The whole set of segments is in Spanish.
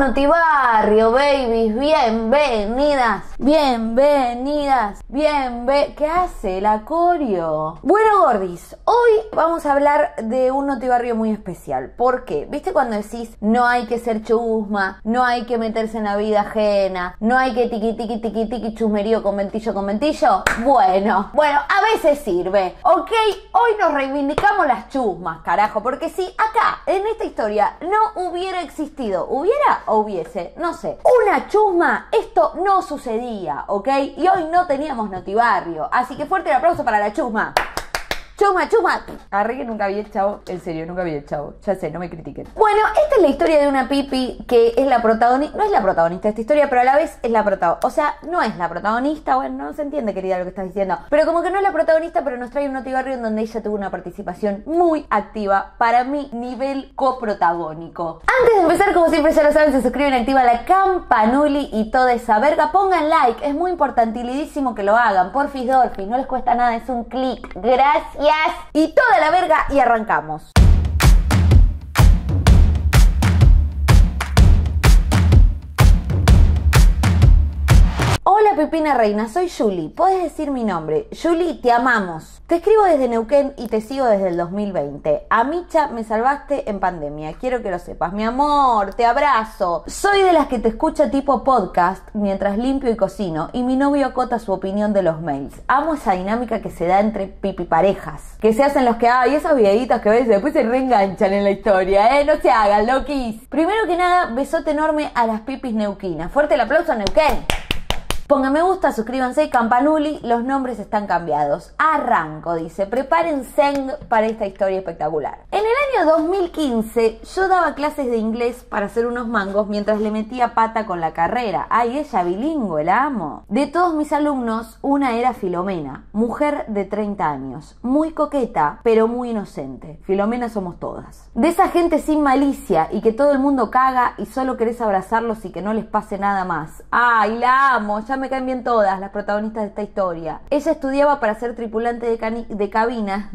Notibarrio, babies, bienvenidas, ¿qué hace la coreo? Bueno, gordis, hoy vamos a hablar de un Notibarrio muy especial. ¿Por qué? ¿Viste cuando decís no hay que ser chusma, no hay que meterse en la vida ajena, no hay que tiqui chusmerío con ventillo? Bueno, a veces sirve, ¿ok? Hoy nos reivindicamos las chusmas, carajo, porque si acá, en esta historia, no hubiera existido, ¿hubiera o hubiese? No sé, una chusma, esto no sucedía, ¿ok? Y hoy no teníamos Notibarrio, así que fuerte el aplauso para la chusma. Chusma. Arre que nunca vi el chavo. En serio, nunca vi el chavo. Ya sé, no me critiquen. Bueno, esta es la historia de una pipi que es la protagonista. No es la protagonista de esta historia, pero a la vez es la protagonista. O sea, no es la protagonista. Bueno, no se entiende, querida, lo que estás diciendo. Pero como que no es la protagonista, pero nos trae un Notibarrio en donde ella tuvo una participación muy activa. Para mí, nivel coprotagónico. Antes de empezar, como siempre ya lo saben, se suscriben, activan la campanuli y toda esa verga. Pongan like. Es muy importantilidísimo que lo hagan. Porfis, Dorfis. No les cuesta nada. Es un clic. Gracias. Y toda la verga y arrancamos. Hola Pepina Reina, soy Julie. Podés decir mi nombre. Julie, te amamos. Te escribo desde Neuquén y te sigo desde el 2020. A Micha me salvaste en pandemia. Quiero que lo sepas. Mi amor, te abrazo. Soy de las que te escucha tipo podcast mientras limpio y cocino. Y mi novio acota su opinión de los mails. Amo esa dinámica que se da entre pipi parejas. Que se hacen los que hay esos videitos que ves y después se reenganchan en la historia. No se hagan, loquis. Primero que nada, besote enorme a las pipis neuquinas. Fuerte el aplauso a Neuquén. Pongan me gusta, suscríbanse, campanuli, los nombres están cambiados. Arranco, dice, prepárense para esta historia espectacular. En el año 2015 yo daba clases de inglés para hacer unos mangos mientras le metía pata con la carrera. Ay, ella bilingüe, la amo. De todos mis alumnos, una era Filomena, mujer de 30 años, muy coqueta, pero muy inocente. Filomena somos todas. De esa gente sin malicia y que todo el mundo caga y solo querés abrazarlos y que no les pase nada más. Ay, la amo, ya me caen bien todas las protagonistas de esta historia. Ella estudiaba para ser tripulante de cabina,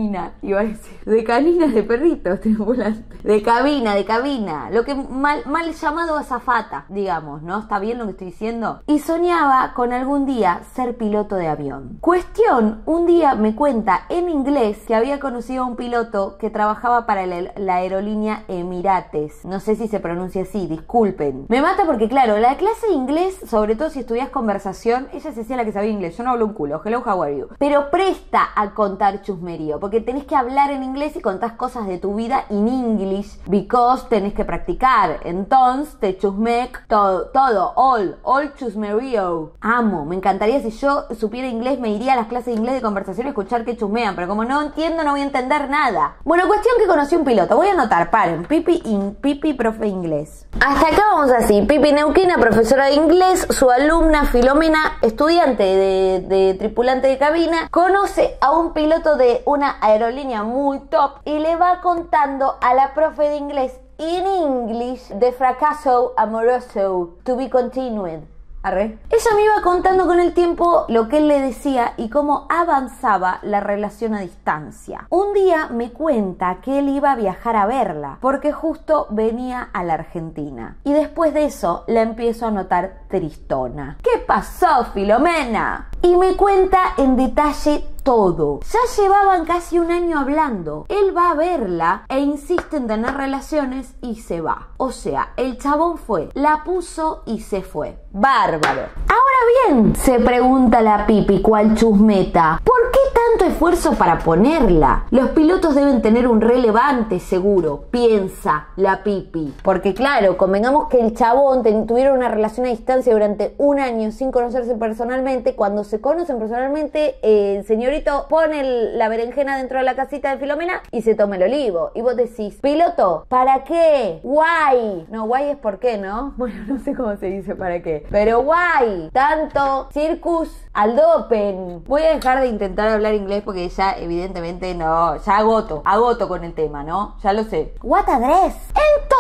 de caninas de perritos, tripulante. De cabina, lo que mal llamado azafata, digamos, ¿no? ¿Está bien lo que estoy diciendo? Y soñaba con algún día ser piloto de avión. Cuestión, un día me cuenta en inglés que había conocido a un piloto que trabajaba para la aerolínea Emirates. No sé si se pronuncia así, disculpen. Me mata porque, claro, la clase de inglés, sobre todo si estudias conversación, ella se hacía la que sabía inglés, yo no hablo un culo, hello, how are you, pero presta a contar chusmerío, porque tenés que hablar en inglés y contás cosas de tu vida in English, because tenés que practicar, entonces te chusmec todo, all chusmerío. Amo, me encantaría si yo supiera inglés, me iría a las clases de inglés de conversación a escuchar que chusmean, pero como no entiendo, no voy a entender nada. Bueno, cuestión que conocí un piloto, voy a anotar, paren, Pipi, profe inglés. Hasta acá vamos así, Pipi neuquina, profesora de inglés, su alumna Filomena, estudiante de tripulante de cabina, conoce a un piloto de una aerolínea muy top y le va contando a la profe de inglés in English de fracaso amoroso to be continued. Arre. Ella me iba contando con el tiempo lo que él le decía y cómo avanzaba la relación a distancia. Un día me cuenta que él iba a viajar a verla porque justo venía a la Argentina. Y después de eso la empiezo a notar tristona. ¿Qué pasó, Filomena? Y me cuenta en detalle todo. Ya llevaban casi un año hablando. Él va a verla e insiste en tener relaciones y se va. O sea, el chabón fue, la puso y se fue. Bárbaro. Ahora bien, se pregunta la pipi, cual chusmeta, ¿por qué tanto esfuerzo para ponerla? Los pilotos deben tener un relevante seguro, piensa la pipi. Porque claro, convengamos que el chabón tuvieron una relación a distancia durante un año sin conocerse personalmente. Cuando se conocen personalmente, el señorito pone la berenjena dentro de la casita de Filomena y se toma el olivo. Y vos decís, piloto, ¿para qué? Why? No, why es por qué, ¿no? Bueno, no sé cómo se dice para qué. Pero why? Tanto circus al dopen. Voy a dejar de intentar hablar inglés porque ya evidentemente no, ya agoto con el tema, ¿no? Ya lo sé. What a dress.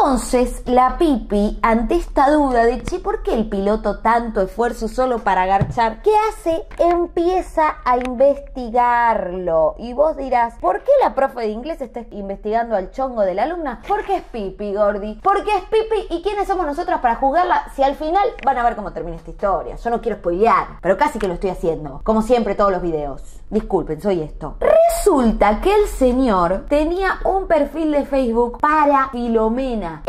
Entonces la Pipi, ante esta duda de che, ¿por qué el piloto tanto esfuerzo solo para agarchar? ¿Qué hace? Empieza a investigarlo. Y vos dirás, ¿por qué la profe de inglés está investigando al chongo de la alumna? Porque es Pipi, Gordi. Porque es Pipi, ¿y quiénes somos nosotras para juzgarla? Si al final van a ver cómo termina esta historia. Yo no quiero spoilear, pero casi que lo estoy haciendo. Como siempre, todos los videos. Disculpen, soy esto. Resulta que el señor tenía un perfil de Facebook para Filomena,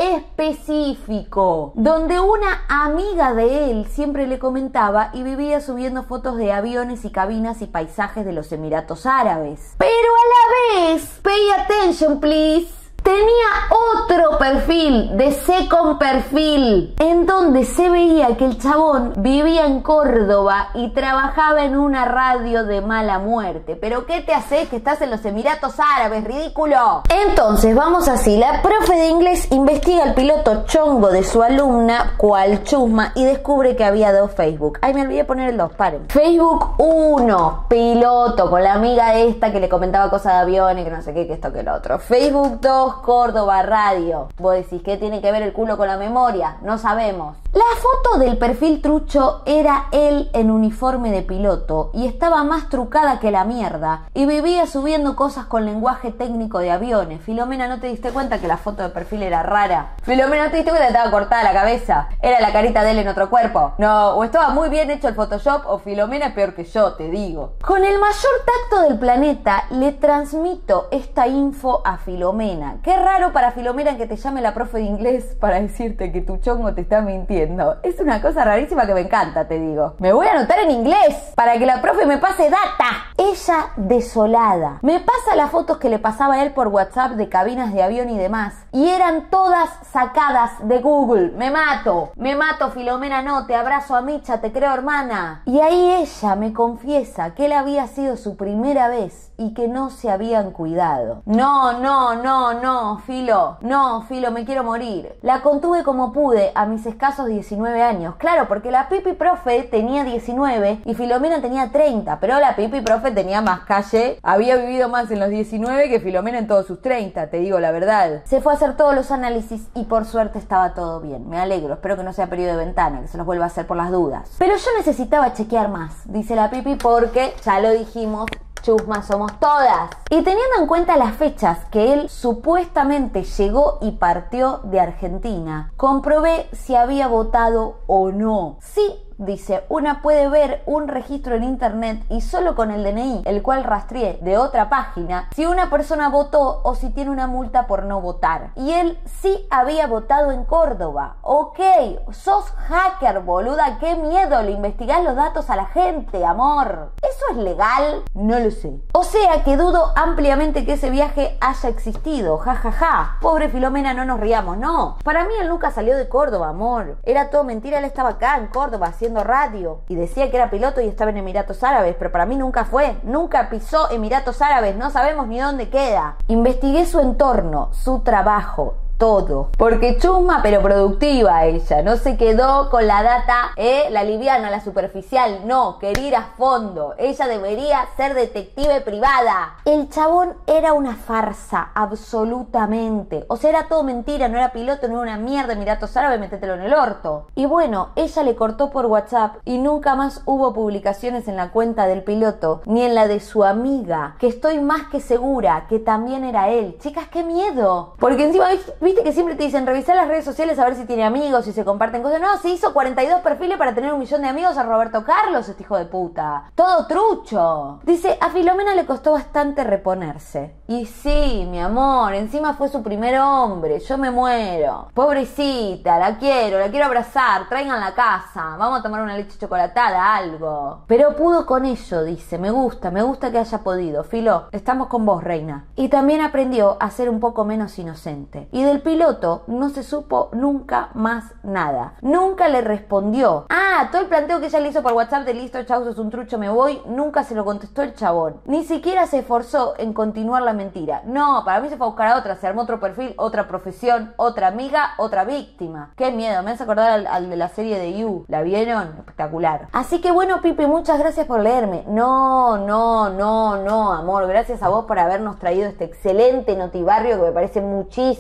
específico, donde una amiga de él siempre le comentaba y vivía subiendo fotos de aviones y cabinas y paisajes de los Emiratos Árabes. Pero a la vez, pay attention please, tenía otro perfil, de second perfil, en donde se veía que el chabón vivía en Córdoba y trabajaba en una radio de mala muerte. ¿Pero qué te haces que estás en los Emiratos Árabes, ridículo? Entonces, vamos así, la profe de inglés investiga el piloto chongo de su alumna, cual chusma, y descubre que había dos Facebook. Ay, me olvidé poner el 2, paren. Facebook 1, piloto, con la amiga esta que le comentaba cosas de aviones, que no sé qué, que esto, que lo otro. Facebook 2, Córdoba Radio. Vos decís, ¿qué tiene que ver el culo con la memoria? No sabemos. La foto del perfil trucho era él en uniforme de piloto y estaba más trucada que la mierda y vivía subiendo cosas con lenguaje técnico de aviones. Filomena, ¿no te diste cuenta que la foto de perfil era rara? Filomena, ¿no te diste cuenta que estaba cortada la cabeza? Era la carita de él en otro cuerpo. No, o estaba muy bien hecho el Photoshop o Filomena es peor que yo, te digo. Con el mayor tacto del planeta le transmito esta info a Filomena. Qué raro para Filomena que te llame la profe de inglés para decirte que tu chongo te está mintiendo. Es una cosa rarísima que me encanta, te digo. Me voy a anotar en inglés para que la profe me pase data. Ella desolada. Me pasa las fotos que le pasaba a él por WhatsApp de cabinas de avión y demás. Y eran todas sacadas de Google. Me mato, Filomena, no. Te abrazo, a Micha, te creo hermana. Y ahí ella me confiesa que él había sido su primera vez y que no se habían cuidado. No, Filo, me quiero morir. La contuve como pude a mis escasos 19 años. Claro, porque la Pipi profe tenía 19 y Filomena tenía 30, pero la Pipi profe tenía más calle, había vivido más en los 19 que Filomena en todos sus 30, te digo la verdad. Se fue a hacer todos los análisis y por suerte estaba todo bien. Me alegro, espero que no sea periodo de ventana, que se los vuelva a hacer por las dudas. Pero yo necesitaba chequear más, dice la Pipi, porque ya lo dijimos, chusmas somos todas. Y teniendo en cuenta las fechas que él supuestamente llegó y partió de Argentina, comprobé si había votado o no. Sí, dice, una puede ver un registro en internet y solo con el DNI, el cual rastreé de otra página, si una persona votó o si tiene una multa por no votar. Y él sí había votado en Córdoba. Ok, sos hacker, boluda, qué miedo, le investigás los datos a la gente, amor. ¿Eso es legal? No lo sé. O sea que dudo ampliamente que ese viaje haya existido, jajaja. Pobre Filomena, no nos riamos, no. Para mí él nunca salió de Córdoba, amor. Era todo mentira, él estaba acá en Córdoba haciendo radio y decía que era piloto y estaba en Emiratos Árabes, pero para mí nunca fue, nunca pisó Emiratos Árabes, no sabemos ni dónde queda. Investigué su entorno, su trabajo, todo, porque chusma pero productiva ella, no se quedó con la data, la liviana, la superficial, no, quería ir a fondo, ella debería ser detective privada. El chabón era una farsa, absolutamente, o sea, era todo mentira, no era piloto, no era una mierda, Emiratos Árabes, métetelo en el orto. Y bueno, ella le cortó por WhatsApp y nunca más hubo publicaciones en la cuenta del piloto, ni en la de su amiga, que estoy más que segura que también era él. Chicas, qué miedo, porque encima viste que siempre te dicen revisar las redes sociales a ver si tiene amigos, si se comparten cosas. No, se hizo 42 perfiles para tener 1 millón de amigos a Roberto Carlos, este hijo de puta. Todo trucho. Dice, a Filomena le costó bastante reponerse. Y sí, mi amor, encima fue su primer hombre. Yo me muero. Pobrecita, la quiero abrazar. Traigan la casa. Vamos a tomar una leche chocolatada, algo. Pero pudo con ello, dice. Me gusta que haya podido. Filo, estamos con vos, reina. Y también aprendió a ser un poco menos inocente. Y del piloto no se supo nunca más nada. Nunca le respondió. Todo el planteo que ella le hizo por WhatsApp de listo, chau, sos un trucho, me voy, nunca se lo contestó el chabón. Ni siquiera se esforzó en continuar la mentira. No, para mí se fue a buscar a otra, se armó otro perfil, otra profesión, otra amiga, otra víctima. Qué miedo, me hace acordar al de la serie de You. ¿La vieron? Espectacular. Así que bueno, Pipi, muchas gracias por leerme. No, amor, gracias a vos por habernos traído este excelente notibarrio que me parece muchísimo,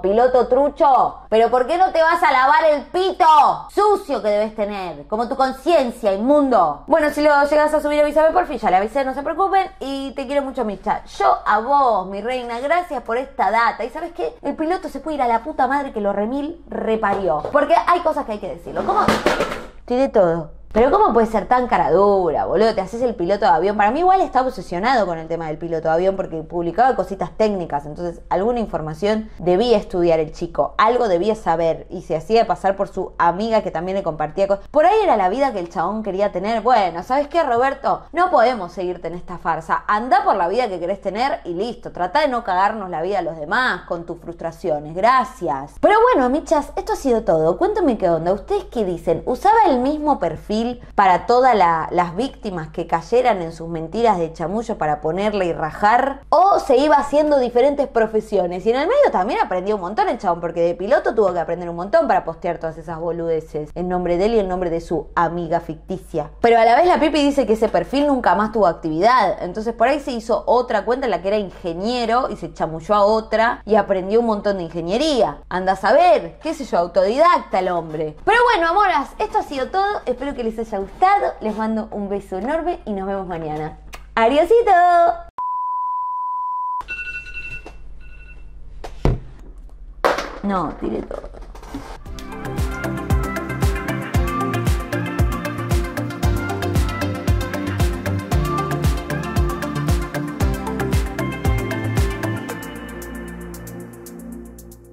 piloto trucho. Pero ¿por qué no te vas a lavar el pito sucio que debes tener? Como tu conciencia, inmundo. Bueno, si lo llegas a subir, avísame por fin, ya le avisé, no se preocupen. Y te quiero mucho, Micha. Yo a vos, mi reina, gracias por esta data. Y ¿sabes qué? El piloto se puede ir a la puta madre que lo remil reparió. Porque hay cosas que hay que decirlo. ¿Cómo? Tiré todo. Pero ¿cómo puede ser tan cara dura, boludo? Te haces el piloto de avión. Para mí igual estaba obsesionado con el tema del piloto de avión porque publicaba cositas técnicas. Entonces alguna información debía estudiar el chico. Algo debía saber. Y se hacía pasar por su amiga que también le compartía cosas. Por ahí era la vida que el chabón quería tener. Bueno, ¿sabes qué, Roberto? No podemos seguirte en esta farsa. Andá por la vida que querés tener y listo. Trata de no cagarnos la vida a los demás con tus frustraciones. Gracias. Pero bueno, michas, esto ha sido todo. Cuéntame qué onda. ¿Ustedes qué dicen? ¿Usaba el mismo perfil para todas las víctimas que cayeran en sus mentiras de chamullo para ponerle y rajar? ¿O se iba haciendo diferentes profesiones? Y en el medio también aprendió un montón el chabón, porque de piloto tuvo que aprender un montón para postear todas esas boludeces en nombre de él y en nombre de su amiga ficticia. Pero a la vez la Pipi dice que ese perfil nunca más tuvo actividad. Entonces por ahí se hizo otra cuenta en la que era ingeniero y se chamulló a otra y aprendió un montón de ingeniería. Anda a saber, qué sé yo, autodidacta el hombre. Pero bueno, amoras, esto ha sido todo. Espero que les haya gustado. Les mando un beso enorme y nos vemos mañana. ¡Adiósito! No, tiré todo.